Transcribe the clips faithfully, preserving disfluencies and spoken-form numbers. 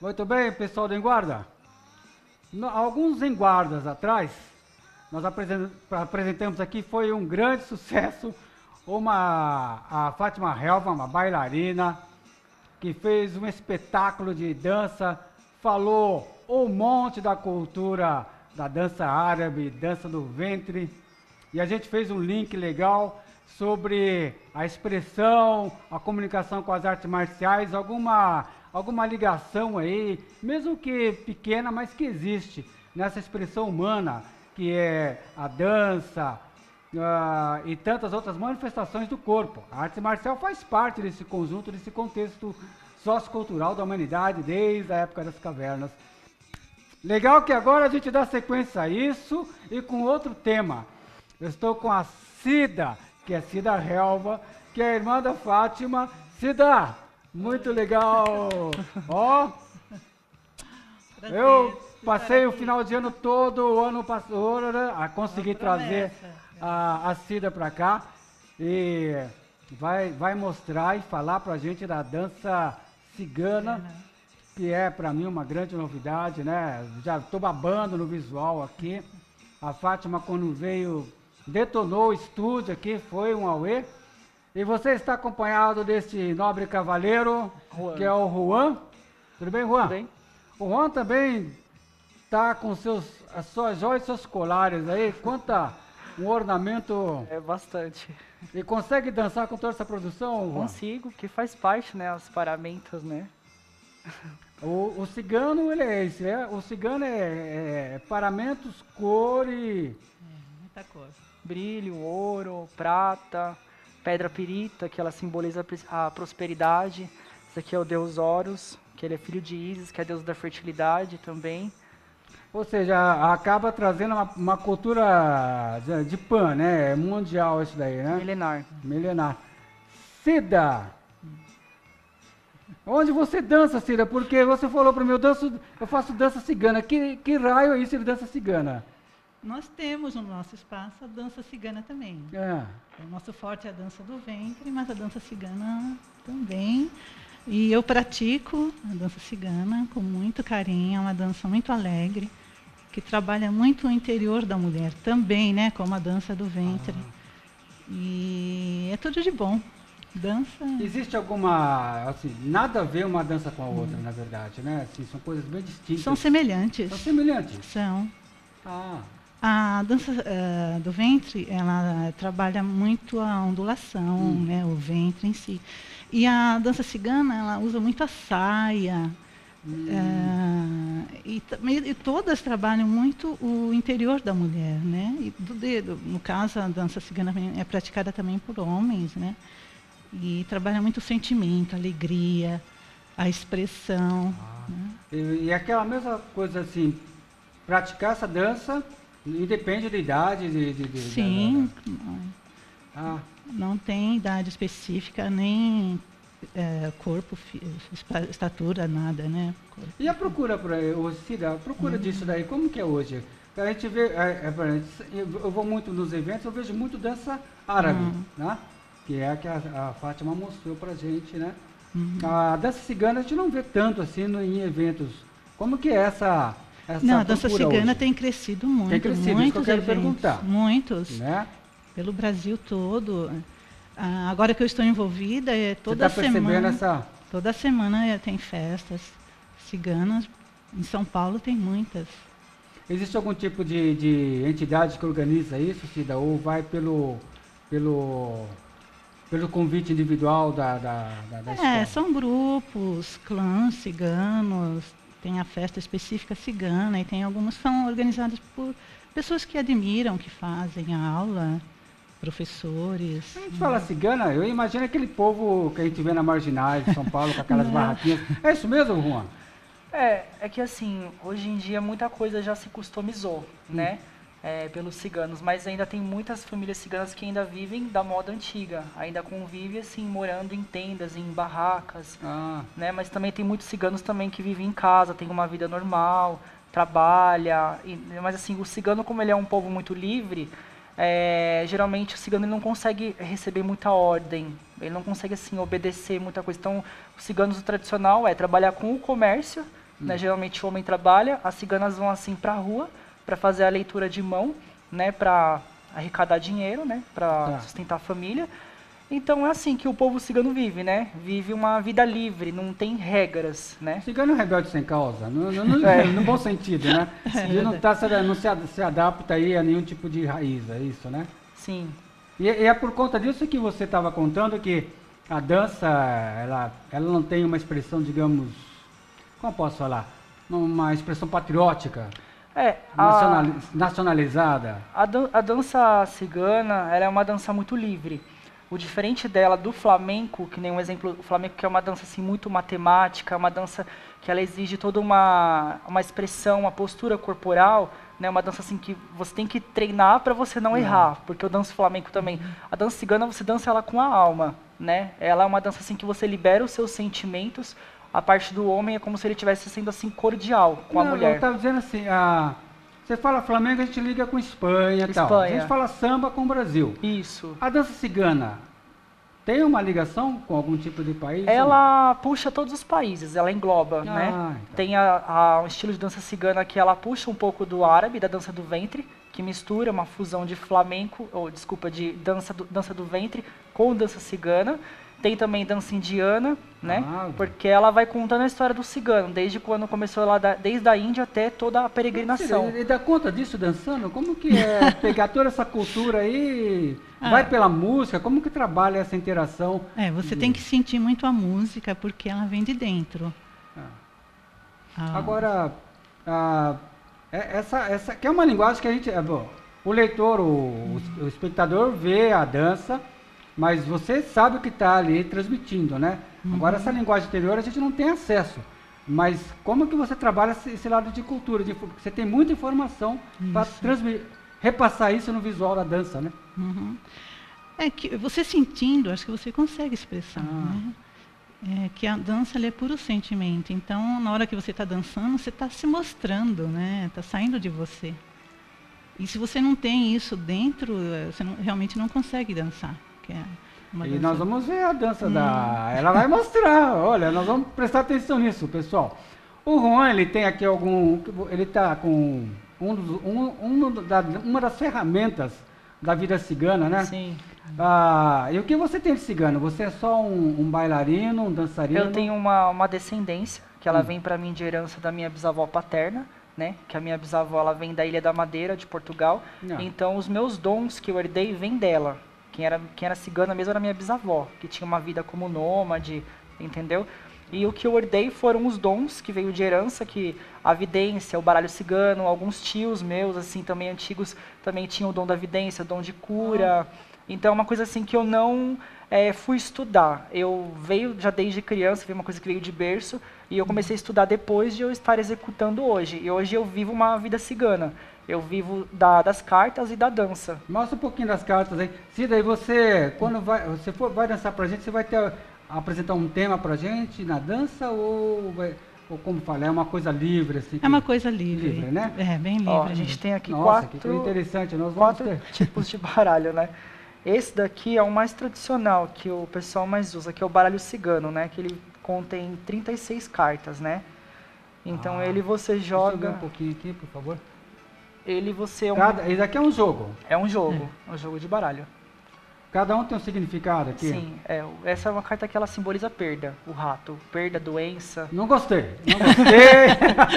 Muito bem, pessoal do Enguarda. No, alguns Enguardas atrás, nós apresen- apresentamos aqui, foi um grande sucesso, uma, a Fátima Helva, uma bailarina, que fez um espetáculo de dança, falou um monte da cultura da dança árabe, dança do ventre, e a gente fez um link legal sobre a expressão, a comunicação com as artes marciais, alguma, alguma ligação aí, mesmo que pequena, mas que existe nessa expressão humana, que é a dança uh, e tantas outras manifestações do corpo. A arte marcial faz parte desse conjunto, desse contexto sociocultural da humanidade desde a época das cavernas. Legal que agora a gente dá sequência a isso e com outro tema. Eu estou com a Cida, que é Cida Helva, que é a irmã da Fátima. Cida, muito legal! Ó, eu passei o final de ano todo, o ano passado, a conseguir trazer a, a Cida para cá e vai, vai mostrar e falar para a gente da dança cigana, que é para mim uma grande novidade, né? Já estou babando no visual aqui. A Fátima, quando veio, detonou o estúdio aqui, foi um auê. E você está acompanhado desse nobre cavaleiro, Juan, que é o Juan. Tudo bem, Juan? Tudo bem. O Juan também está com seus, as suas joias e seus colares aí. Quanta um ornamento. É bastante. E consegue dançar com toda essa produção, Juan? Consigo, que faz parte, né? Os paramentos, né? O, o cigano, ele é esse, é, o cigano é, é paramentos, cor e... É, muita cor. Brilho, ouro, prata, pedra pirita, que ela simboliza a prosperidade. Esse aqui é o deus Horus, que ele é filho de Ísis, que é deus da fertilidade também. Ou seja, acaba trazendo uma, uma cultura de, de Pan, né? Mundial isso daí, né? Milenar. Milenar. Cida! Onde você dança, Cida? Porque você falou para mim, eu, danço, eu faço dança cigana. Que, que raio é isso de dança cigana? Nós temos no nosso espaço a dança cigana também. É. O nosso forte é a dança do ventre, mas a dança cigana também. E eu pratico a dança cigana com muito carinho, é uma dança muito alegre, que trabalha muito o interior da mulher também, né? Como a dança do ventre. Ah. E é tudo de bom. Dança. Existe alguma, assim, nada a ver uma dança com a outra, hum. na verdade, né? Assim, são coisas bem distintas. São semelhantes. São semelhantes? São. Ah. A dança uh, do ventre, ela trabalha muito a ondulação, hum. né? O ventre em si. E a dança cigana, ela usa muito a saia. Hum. Uh, e, e todas trabalham muito o interior da mulher, né? E do dedo. No caso, a dança cigana é praticada também por homens, né? E trabalha muito o sentimento, a alegria, a expressão. Ah. Né? E, e aquela mesma coisa assim, praticar essa dança independe da idade? De, de, de, Sim, da, da... Não, ah. não tem idade específica, nem é, corpo, estatura, nada, né? Corpo. E a procura, por aí, Cida, a procura hum. disso daí, como que é hoje? A gente vê, é, é, eu vou muito nos eventos, eu vejo muito dança árabe, hum. né? Que é a que a, a Fátima mostrou pra gente, né? Uhum. A dança cigana a gente não vê tanto assim no, em eventos. Como que é essa, essa Não, a dança cigana hoje? tem crescido muito. Tem crescido, muitos isso que eu quero eventos, perguntar. Muitos. Né? Pelo Brasil todo. Ah, agora que eu estou envolvida, é toda Você tá percebendo semana. Essa... Toda semana é, tem festas ciganas. Em São Paulo tem muitas. Existe algum tipo de, de entidade que organiza isso, Cida? Ou vai pelo... pelo Pelo convite individual da, da, da, da escola? É, são grupos, clãs ciganos, tem a festa específica cigana e tem algumas que são organizadas por pessoas que admiram, que fazem a aula, professores. A gente fala cigana, eu imagino aquele povo que a gente vê na Marginais de São Paulo com aquelas barraquinhas. É isso mesmo, Juan? É, é que assim, hoje em dia muita coisa já se customizou, hum. né? É, pelos ciganos, mas ainda tem muitas famílias ciganas que ainda vivem da moda antiga, ainda convivem assim, morando em tendas, em barracas, ah. né? Mas também tem muitos ciganos também que vivem em casa, tem uma vida normal, trabalha, e, mas assim, o cigano, como ele é um povo muito livre, é, geralmente o cigano ele não consegue receber muita ordem, ele não consegue assim obedecer muita coisa. Então, o cigano tradicional é trabalhar com o comércio, né? Geralmente o homem trabalha, as ciganas vão assim para a rua para fazer a leitura de mão, né? Para arrecadar dinheiro, né? Para Tá. sustentar a família. Então é assim que o povo cigano vive, né? Vive uma vida livre, não tem regras, né? Cigano é rebelde sem causa, no, no, no, É. no bom sentido, né? Ele não, tá, se- não se, ad- se adapta aí a nenhum tipo de raiz, é isso, né? Sim. E, e é por conta disso que você estava contando que a dança, ela, ela não tem uma expressão, digamos, como eu posso falar? Uma expressão patriótica, É, a, nacionali- nacionalizada. a, dan- a dança cigana, ela é uma dança muito livre. O diferente dela do flamenco, que nem um exemplo, o flamenco que é uma dança assim muito matemática, uma dança que ela exige toda uma, uma expressão, uma postura corporal, né? Uma dança assim que você tem que treinar para você não errar, porque eu danço flamenco também. A dança cigana você dança ela com a alma, né? Ela é uma dança assim que você libera os seus sentimentos. A parte do homem é como se ele estivesse sendo assim cordial com a Não, mulher. Eu estava dizendo assim, a, você fala Flamengo, a gente liga com Espanha e tal. A Espanha. gente fala samba com o Brasil. Isso. A dança cigana tem uma ligação com algum tipo de país? Ela puxa todos os países, ela engloba, Ah, né? então. Tem a, a, um estilo de dança cigana que ela puxa um pouco do árabe, da dança do ventre, que mistura uma fusão de flamenco, ou desculpa, de dança do, dança do ventre com dança cigana. Tem também dança indiana, né? Ah, Porque ela vai contando a história do cigano, desde quando começou lá, da, desde a Índia até toda a peregrinação. Ele dá conta disso dançando? Como que é pegar toda essa cultura aí, Ah. vai pela música, como que trabalha essa interação? É, você tem que sentir muito a música, porque ela vem de dentro. Ah. Ah, Agora, ah, é- essa, essa que é uma linguagem que a gente, é, bom, o leitor, o, o- o espectador vê a dança, mas você sabe o que está ali transmitindo, né? Agora, essa linguagem interior a gente não tem acesso. Mas como que você trabalha esse, esse lado de cultura? De, porque você tem muita informação para repassar isso no visual da dança, né? uhum. É que você sentindo, acho que você consegue expressar, Ah. né? É que a dança ela é puro sentimento. Então, na hora que você está dançando, você está se mostrando, né? Está saindo de você. E se você não tem isso dentro, eh, você não- realmente não consegue dançar. Que é uma E dança- nós vamos ver a dança da... Ela vai mostrar, olha, nós vamos prestar atenção nisso, pessoal. O Juan, ele tem aqui algum... Ele está com um dos- um, um da, uma das ferramentas da vida cigana, né? Sim. Ah, e o que você tem de cigano? Você é só um, um bailarino, um dançarino? Eu tenho uma, uma descendência, que ela Hum. vem para mim de herança da minha bisavó paterna, né? Que a minha bisavó ela vem da Ilha da Madeira, de Portugal. Ah. Então, os meus dons que eu herdei vêm dela. Quem era, quem era cigana mesmo era minha bisavó, que tinha uma vida como nômade, entendeu? E o que eu herdei foram os dons que veio de herança, que a vidência, o baralho cigano, alguns tios meus, assim, também antigos, também tinham o dom da vidência, o dom de cura. Então, é uma coisa assim que eu não eh, fui estudar. Eu veio já desde criança, foi uma coisa que veio de berço, e eu comecei a estudar depois de eu estar executando hoje. E hoje eu vivo uma vida cigana. Eu vivo da, das cartas e da dança. Mostra um pouquinho das cartas aí. Cida, e você, quando vai, você for, vai dançar pra gente, você vai ter, apresentar um tema pra gente na dança ou, vai, ou como fala, é uma coisa livre? Assim, É uma coisa livre. Livre, né? É, bem livre. Ó, a gente mesmo. tem aqui Nossa, que quatro, interessante. Nós vamos quatro ter. tipos de baralho, né? Esse daqui é o mais tradicional, que o pessoal mais usa, que é o baralho cigano, né? Que ele contém trinta e seis cartas, né? Então Ah, ele você Deixa eu ver joga, um pouquinho aqui, por favor. ele você é um, Cada, esse aqui é um jogo. é um jogo, é um jogo de baralho. Cada um tem um significado aqui. Sim, é, o- essa é uma carta que ela simboliza perda, o rato, perda, doença. Não gostei. Não gostei.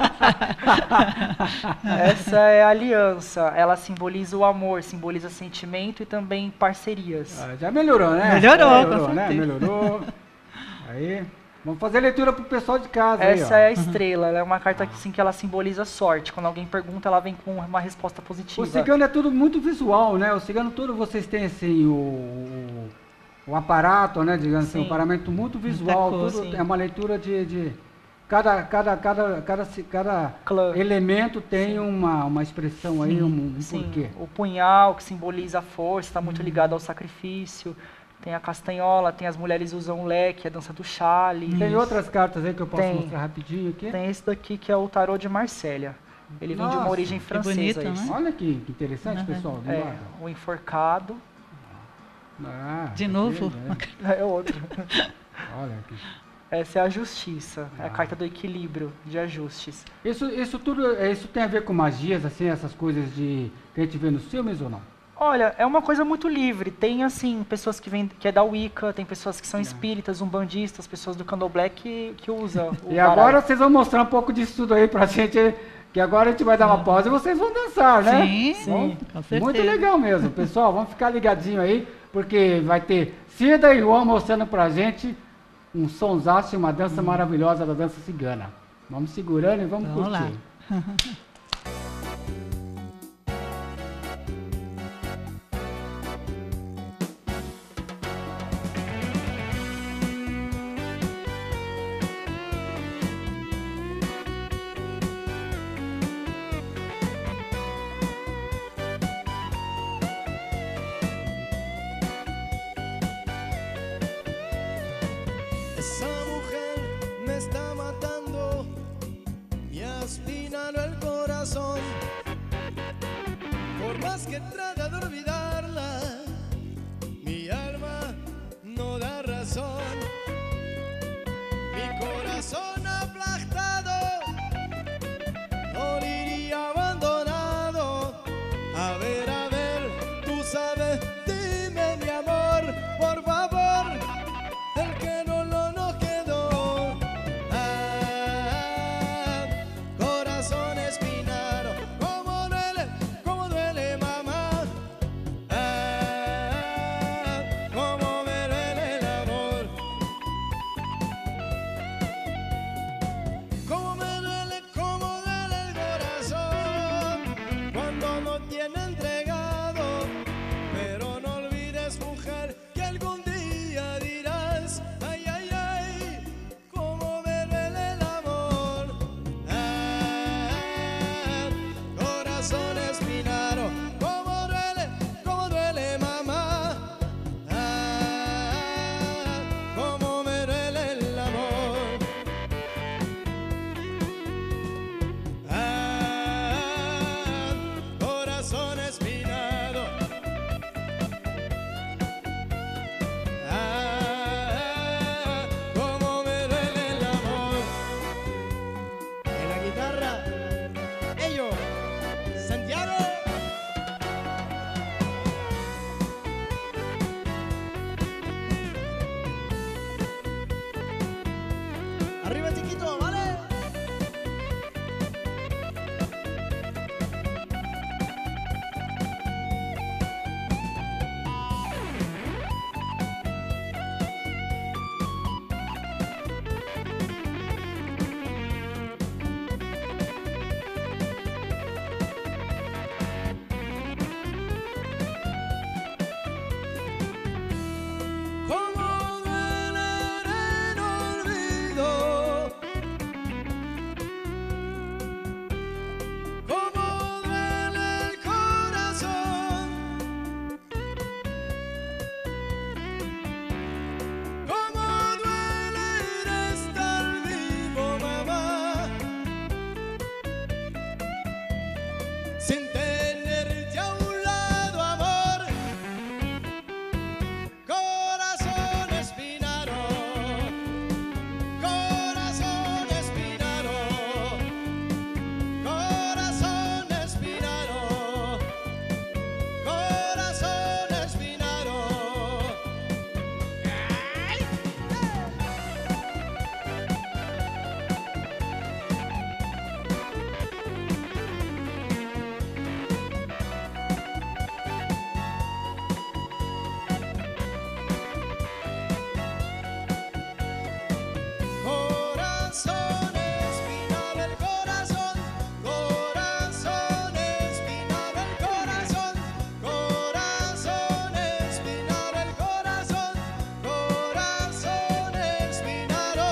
Essa é a aliança, ela simboliza o amor, simboliza sentimento e também parcerias. Ah, já melhorou, né? Melhorou, melhorou com né? certeza. Melhorou. Aí, vamos fazer leitura pro pessoal de casa Essa aí, ó. é a estrela, ela é uma carta que, assim, que ela simboliza sorte. Quando alguém pergunta, ela vem com uma resposta positiva. O cigano é tudo muito visual, né? O cigano todo vocês têm assim o, o, o aparato, né? Digamos assim, Sim. um paramento muito visual, coisa, tudo sim. é uma leitura de, de cada, cada, cada, cada, ci- cada Clã. elemento tem uma, uma expressão aí, um, um Sim, porquê. o punhal, que simboliza a força, está muito ligado ao sacrifício. Tem a castanhola, tem as mulheres usam o leque, a dança do chale. Tem outras cartas aí que eu posso Tem. mostrar rapidinho aqui. Tem esse daqui que é o tarô de Marsella. Ele vem de uma Nossa, origem que francesa. bonito, esse. né? Olha que, que interessante, Uhum. pessoal. do É, lado. o enforcado. Ah, De aqui, novo? né? É outro. Olha aqui. Essa é a justiça, é a Ah. carta do equilíbrio, de ajustes. Isso, isso tudo, é, isso tem a ver com magias, assim, essas coisas de que a gente vê nos filmes ou não? Olha, é uma coisa muito livre. Tem, assim, pessoas que vêm, que é da Wicca, tem pessoas que são espíritas, umbandistas, pessoas do Candomblé que, que usam o E baralho. agora vocês vão mostrar um pouco disso tudo aí pra gente, que agora a gente vai dar uma pausa e vocês vão dançar, né? Sim, Sim, com certeza. Muito legal mesmo, pessoal. Vamos ficar ligadinho aí, porque vai ter Cida e Juan mostrando pra gente um sonsaço e uma dança maravilhosa da dança cigana. Vamos segurando e vamos, Vamos lá. curtir. Esa mujer me está matando y aspirando el corazón. Por más que trata de olvidarla, mi alma no da razón. Mi corazón aplastado, moriría abandonado. A ver, a ver, tú sabes, dime mi amor, por favor, el que no lo nos quedó. Ah, corazón espinado, cómo duele, cómo duele, mamá. Ah, cómo me duele el amor. Cómo me duele, cómo duele el corazón cuando no tiene entregado. Pero no olvides, mujer, que algún día dirás: ay, ay, ay, cómo me duele el amor. Ah, corazón espinado, cómo duele, cómo duele, mamá. Ah, cómo me duele el amor. Ah, corazón espinado. Ah, cómo me duele el amor. En la guitarra, ellos, Santiago. Arriba, chiquito, ¿vale? Cómo duele el olvido, cómo duele el corazón, cómo duele estar vivo, mamá, sin tenerte a un lado, amor. Corazón espinado, corazón espinado, corazón espinado, corazón espinado. Corazón espinado, el corazón, corazón espinado, el corazón, corazón espinado, el corazón, corazón espinado.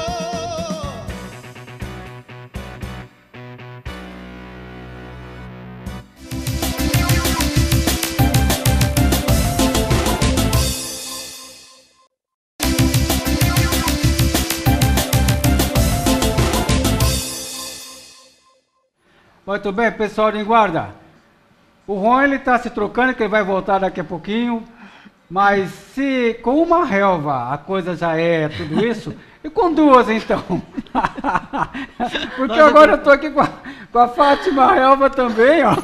Muito bem, pessoal de guarda. O Juan ele está se trocando, que ele vai voltar daqui a pouquinho. Mas se com uma relva a coisa já é tudo isso, E com duas, então? Porque agora eu estou aqui com a, com a Fátima Elva também, ó.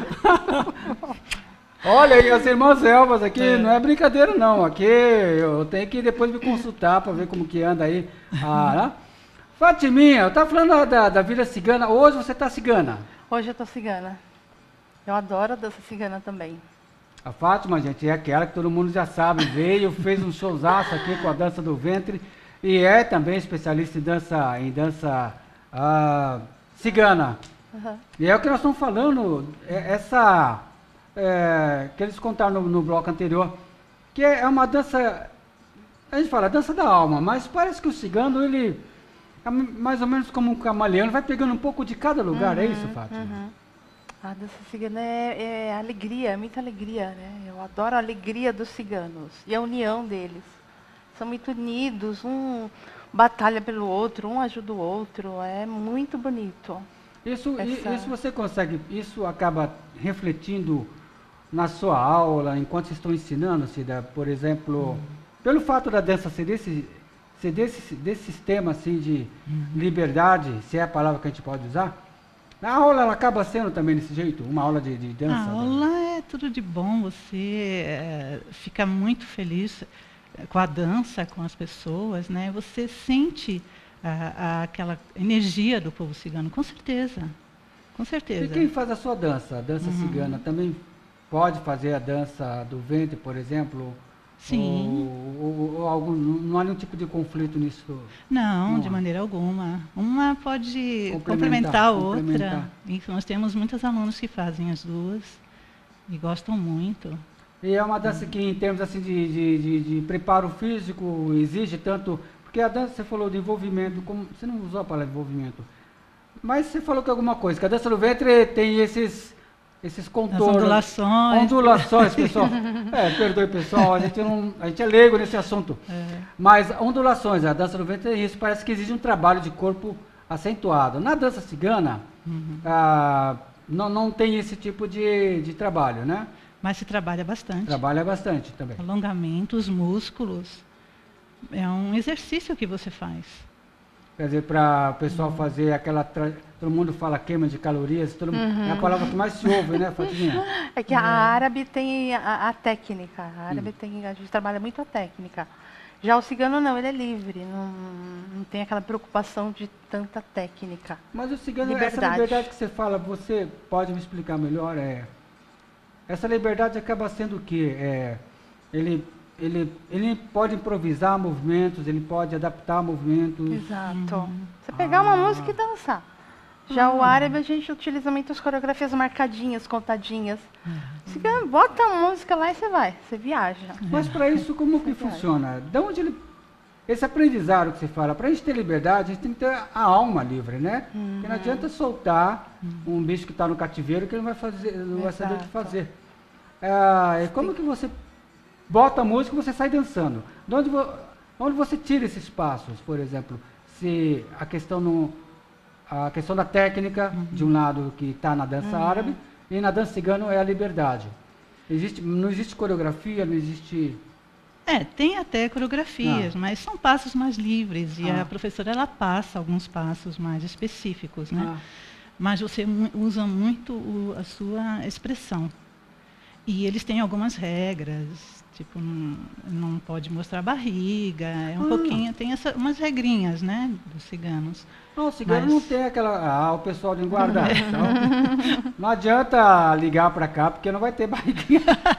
Olha, e as irmãs Elvas aqui, é. não é brincadeira não, aqui eu tenho que depois me consultar para ver como que anda aí. Ah, né? Fatiminha, eu estava falando da, da vida cigana, hoje você está cigana? Hoje eu estou cigana. Eu adoro a dança cigana também. A Fátima, gente, é aquela que todo mundo já sabe, veio, fez um showzaço aqui com a dança do ventre e é também especialista em dança, em dança uh, cigana. Uhum. E é o que nós estamos falando, é, essa, é, que eles contaram no, no bloco anterior, que é, é uma dança, a gente fala dança da alma, mas parece que o cigano, ele é mais ou menos como um camaleão, vai pegando um pouco de cada lugar, uhum, é isso, Fátima? Uhum. A dança cigana é, é alegria, é muita alegria, né? Eu adoro a alegria dos ciganos e a união deles. São muito unidos, um batalha pelo outro, um ajuda o outro, é muito bonito. Isso, Essa... isso você consegue, isso acaba refletindo na sua aula, enquanto vocês estão ensinando, Cida, por exemplo, hum. pelo fato da dança ser desse, ser desse, desse sistema assim de hum. liberdade, se é a palavra que a gente pode usar, a aula ela acaba sendo também desse jeito, uma aula de, de dança? A aula é tudo de bom, você é, fica muito feliz com a dança, com as pessoas, né? Você sente a, a, aquela energia do povo cigano, com certeza, com certeza. E quem faz a sua dança, a dança uhum. cigana, também pode fazer a dança do ventre, por exemplo? Sim. Ou, ou, ou algum, não há nenhum tipo de conflito nisso? Não, não de há. maneira alguma. Uma pode complementar, complementar a outra. Complementar. E nós temos muitos alunos que fazem as duas e gostam muito. E é uma dança que, em termos assim, de, de, de, de preparo físico, exige tanto... Porque a dança, você falou de envolvimento, como, você não usou a palavra envolvimento, mas você falou que alguma coisa, que a dança do ventre tem esses... Esses contornos. As ondulações. Ondulações, pessoal. É, perdoe, pessoal, a gente, não, a gente é leigo nesse assunto. É. Mas ondulações, a dança do ventre é isso, parece que exige um trabalho de corpo acentuado. Na dança cigana, uhum. ah, não, não tem esse tipo de, de trabalho, né? Mas se trabalha bastante. Trabalha bastante também. Alongamentos, músculos. É um exercício que você faz. Quer dizer, para o pessoal uhum. fazer aquela... Tra... Todo mundo fala queima de calorias, todo mundo... uhum. é a palavra que mais se ouve, né, Fatiminha? É que a é. árabe tem a, a técnica, a árabe hum. tem, a gente trabalha muito a técnica. Já o cigano não, ele é livre, não, não tem aquela preocupação de tanta técnica. Mas o cigano, liberdade. Essa liberdade que você fala, você pode me explicar melhor? É, essa liberdade acaba sendo o quê? É, ele... Ele, ele pode improvisar movimentos, ele pode adaptar movimentos. Exato. Uhum. Você pegar ah. uma música e dançar. Já uhum. o árabe, a gente utiliza muitas coreografias marcadinhas, contadinhas. Uhum. Você bota a música lá e você vai, você viaja. Mas para isso, como que funciona? De onde ele, esse aprendizado que você fala, para a gente ter liberdade, a gente tem que ter a alma livre, né? Uhum. Porque não adianta soltar uhum. um bicho que está no cativeiro que ele não vai, fazer, não vai saber o que fazer. Ah, e como que você... Bota a música e você sai dançando. De onde, vo, onde você tira esses passos, por exemplo? Se a questão, no, a questão da técnica, uhum. de um lado que está na dança uhum. árabe, e na dança cigana é a liberdade. Existe, não existe coreografia, não existe... É, tem até coreografias, ah. mas são passos mais livres. E ah. a professora ela passa alguns passos mais específicos, né? Ah. Mas você usa muito o, a sua expressão. E eles têm algumas regras, tipo, não, não pode mostrar barriga, é um ah. pouquinho, tem essa, umas regrinhas, né, dos ciganos. Não, o cigano Mas... não tem aquela, ah, o pessoal de guardar. Então, não adianta ligar para cá, porque não vai ter barriguinha.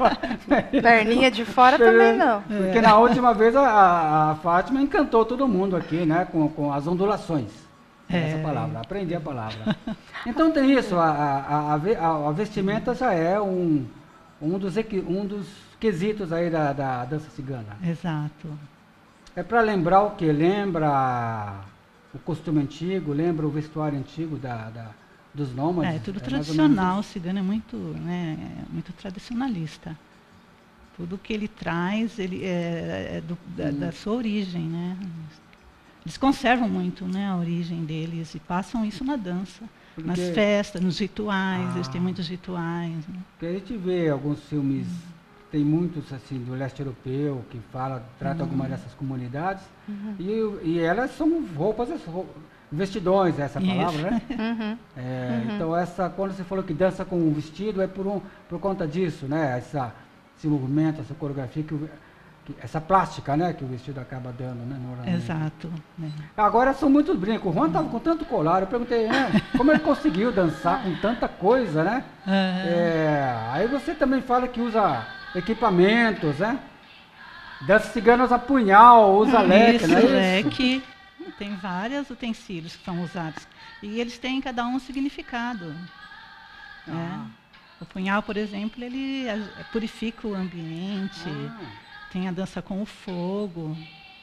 Perninha de fora também não. Porque é. na última vez a, a Fátima encantou todo mundo aqui, né, com, com as ondulações. É. Essa palavra, aprendi a palavra. Então tem isso, a, a, a, a vestimenta já é um... Um dos, um dos quesitos aí da, da dança cigana. Exato. É para lembrar o quê? Lembra o costume antigo, lembra o vestuário antigo da, da, dos nômades? É, tudo é tradicional. O cigano é muito, né, é muito tradicionalista. Tudo que ele traz ele é, é do, da, hum. da sua origem, né? Eles conservam muito, né, a origem deles e passam isso na dança. Porque... Nas festas, nos rituais, ah. eles têm muitos rituais. Né? Porque a gente vê alguns filmes, hum. tem muitos assim do leste europeu que fala, trata Uhum. alguma dessas comunidades e, e elas são roupas, essas rou- vestidões, essa Isso. palavra, né? Uhum. É, Então essa, quando você falou que dança com um vestido é por um, por conta disso, né? Essa, esse movimento, essa coreografia que, o- que essa plástica, né? Que o vestido acaba dando, né? no ornamento. Exato. né. Agora são muitos brincos. O Juan tava com tanto colar, eu perguntei, né, como ele conseguiu dançar com tanta coisa, né? Aham. É, aí você também fala que usa equipamentos, né? Dança cigana usa punhal, usa leque, Isso, não é isso? leque. Tem vários utensílios que são usados. E eles têm cada um um significado. né? Ah. O punhal, por exemplo, ele aj- purifica o ambiente. Ah. Tem a dança com o fogo.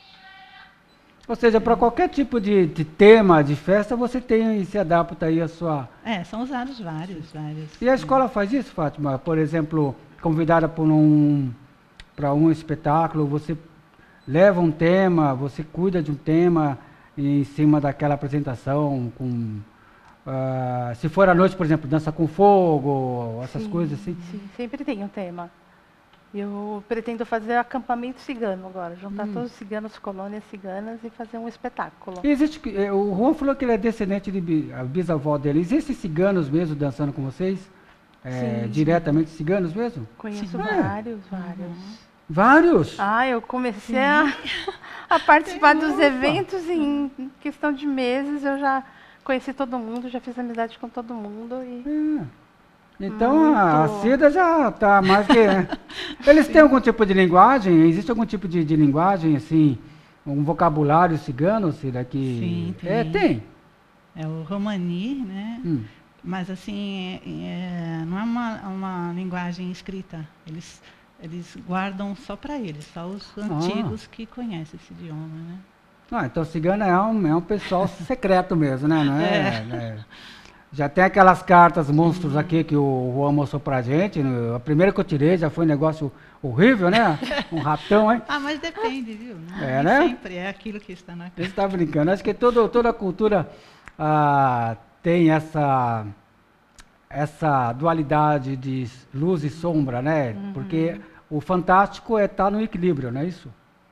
Ou seja, para qualquer tipo de, de tema, de festa, você tem e se adapta aí a sua... É, são usados vários, vários. E a escola faz isso, Fátima? Por exemplo, convidada por um, para um espetáculo, você leva um tema, você cuida de um tema em cima daquela apresentação, com... ah, se for à noite, por exemplo, dança com fogo, essas Sim, coisas assim. Sim, sempre tem um tema. Eu pretendo fazer acampamento cigano agora, juntar Hum. todos os ciganos, colônias ciganas e fazer um espetáculo. E existe, que- eh, o Juan falou que ele é descendente de bi- a bisavó dele. Existem ciganos mesmo dançando com vocês? É, Sim, diretamente ciganos mesmo? Conheço Sim. É. vários, vários. Vários? Ah, eu comecei a, a participar dos eventos em questão de meses, eu já conheci todo mundo, já fiz amizade com todo mundo e É. Então a Muito. Cida já está mais que. Eles têm algum tipo de linguagem? Existe algum tipo de, de linguagem, assim, um vocabulário cigano, Cida? Que... Sim, É, tem. tem. É o romani, né? Hum. Mas assim, é- é- não é uma, uma linguagem escrita. Eles, eles guardam só para eles, só os antigos que conhecem esse idioma, né? Ah, então cigano é um, é um pessoal secreto mesmo, né? Não é, É. né? Já tem aquelas cartas monstros aqui que o Juan mostrou pra gente. no- A primeira que eu tirei já foi um negócio horrível, né? Um ratão, hein? Ah, mas depende, viu? Não, É, nem né? sempre é aquilo que está na Você está brincando. Acho que todo, toda a cultura ah, tem essa, essa dualidade de luz e sombra, né? Porque o fantástico é estar no equilíbrio, não é isso?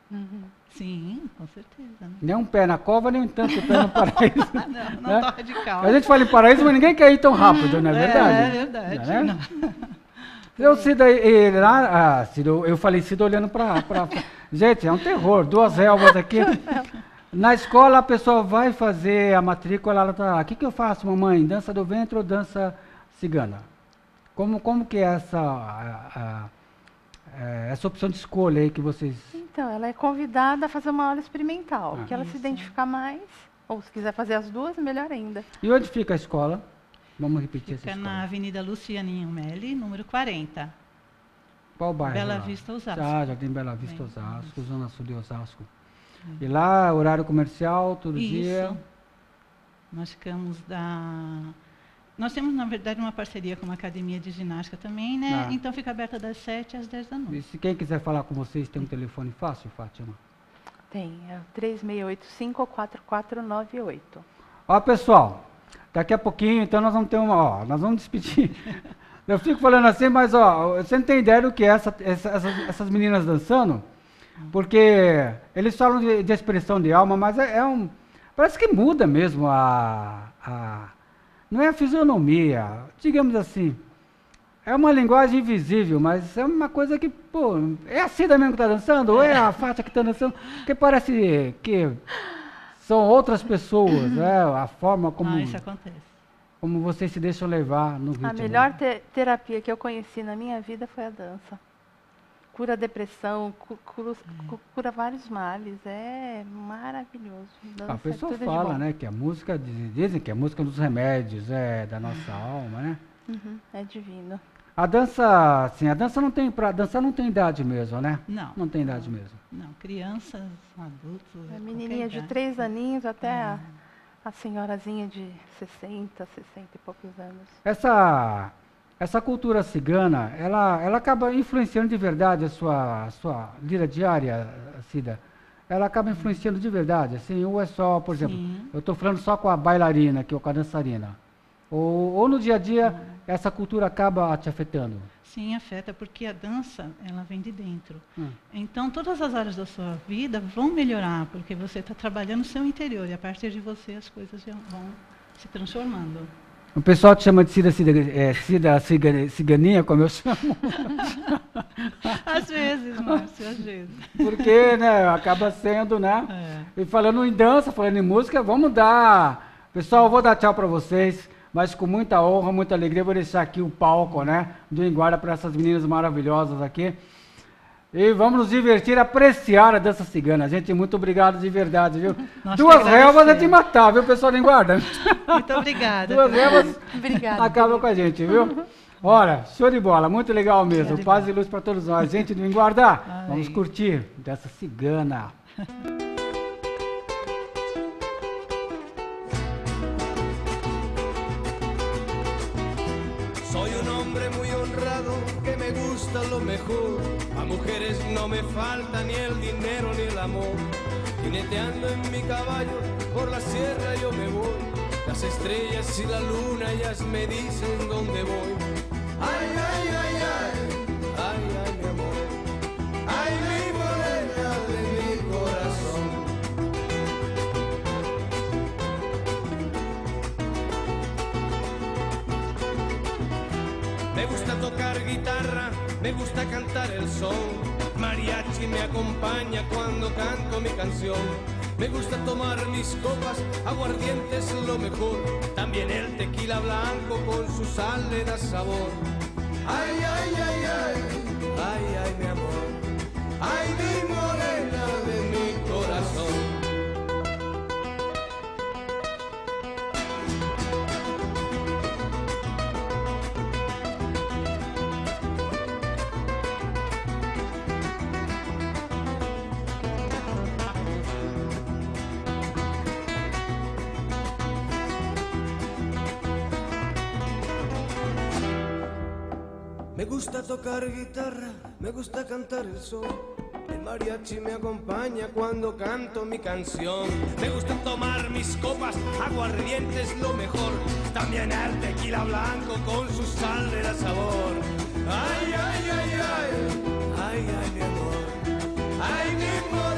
Sim, com certeza. Né? Nem um pé na cova, nem um tanto pé no paraíso. Ah, não, não né? tô radical. A gente fala em paraíso, mas ninguém quer ir tão rápido, não é verdade? É, é verdade. Não é? Não. Eu, Cida, e lá, ah, Cida, eu eu falei Cida olhando para... Gente, é um terror, duas relvas aqui. Na escola, a pessoa vai fazer a matrícula, ela tá, o que, que eu faço, mamãe? Dança do ventre ou dança cigana? Como, como que é essa, a- a- é, essa opção de escolha aí que vocês... então ela é convidada a fazer uma aula experimental, Ah. que ela se Isso. identificar mais, ou se quiser fazer as duas, melhor ainda. E onde fica a escola? Vamos repetir Fica essa na escola. Avenida Lucianinho Meli, número quarenta. Qual bairro? Bela lá? Vista, Osasco. Ah, Jardim Bela Vista, Bem, Osasco, Zona Sul de Osasco. E lá, horário comercial, todo dia? Isso. Nós ficamos da... Nós temos, na verdade, uma parceria com uma academia de ginástica também, né? Ah. Então fica aberta das sete às dez da E noite. se quem quiser falar com vocês, tem um telefone fácil, Fátima? Tem, é o três seis oito cinco quatro quatro nove oito. Ó, pessoal, daqui a pouquinho, então nós vamos ter uma, ó, nós vamos despedir. Eu fico falando assim, mas ó, você não tem ideia do que é essa, essa- essas, essas meninas dançando? Porque eles falam de, de expressão de alma, mas é, é um, parece que muda mesmo a, a, não é a fisionomia, digamos assim. É uma linguagem invisível, mas é uma coisa que, pô, é a Cida mesmo que está dançando, ou é a Fátima que está dançando, porque parece que são outras pessoas, né? A forma como, Ah, isso acontece. como vocês se deixam levar no ritmo. A melhor te- terapia que eu conheci na minha vida foi a dança. Cura depressão, cu- cura, cu- cura vários males, é maravilhoso. Dança A é pessoa tudo de fala, bom. né, que a música, diz- dizem que a música dos remédios, é da nossa alma, né? Uhum, é divino. A dança, assim, a dança não tem, pra dançar não tem idade mesmo, né? Não. Não tem idade mesmo. Não, crianças, adultos. A qualquer menininha de idade. três aninhos até a, a senhorazinha de sessenta, sessenta e poucos anos. Essa, essa cultura cigana, ela, ela acaba influenciando de verdade a sua, a sua vida diária, Cida? Ela acaba influenciando de verdade, assim, ou é só, por exemplo, Sim. eu estou falando só com a bailarina, que ou com a dançarina, ou, ou no dia a dia essa cultura acaba te afetando? Sim, afeta, porque a dança, ela vem de dentro. Hum. Então, todas as áreas da sua vida vão melhorar, porque você está trabalhando o seu interior, e a partir de você as coisas já vão se transformando. O pessoal te chama de Cida, Cida, é, Cida Ciga- Ciganinha, como eu chamo. Às vezes, Márcio, às vezes. Porque, né, acaba sendo, né? É. E falando em dança, falando em música, vamos dar... Pessoal, eu vou dar tchau para vocês, mas com muita honra, muita alegria, eu vou deixar aqui o palco, né, do Enguarda para essas meninas maravilhosas aqui. E vamos nos divertir, apreciar a dança cigana. Gente, muito obrigado de verdade, viu? Nós Duas que relvas é agradecemos. te matar, viu, pessoal do Enguarda? Muito obrigada. Duas relvas Obrigada. acabam com a gente, viu? Olha, show de bola, muito legal mesmo. Show de Paz bola. e luz para todos nós. Gente do Enguarda, Amém. vamos curtir dessa cigana. Soy un hombre muy honrado que me gusta lo mejor. A mujeres no me falta ni el dinero ni el amor. Jineteando en mi caballo por la sierra yo me voy. Las estrellas y la luna ellas me dicen dónde voy. Ay, ay, ay, ay, ay, ay, mi amor. Ay, mi morena de mi corazón. Me gusta tocar guitarra, me gusta cantar el son. Mariachi me acompaña cuando canto mi canción. Me gusta tomar mis copas, aguardiente es lo mejor. También el tequila blanco con su sal le da sabor. Ay, ay, ay, ay, ay, ay, mi amor. Ay, mi morena de mi corazón. Me gusta tocar guitarra, me gusta cantar el son. El mariachi me acompaña cuando canto mi canción. Me gusta tomar mis copas, aguardiente es lo mejor. También el tequila blanco con su sal le da sabor. Ay, ay, ay, ay, ay, ay, mi amor. Ay, mi amor.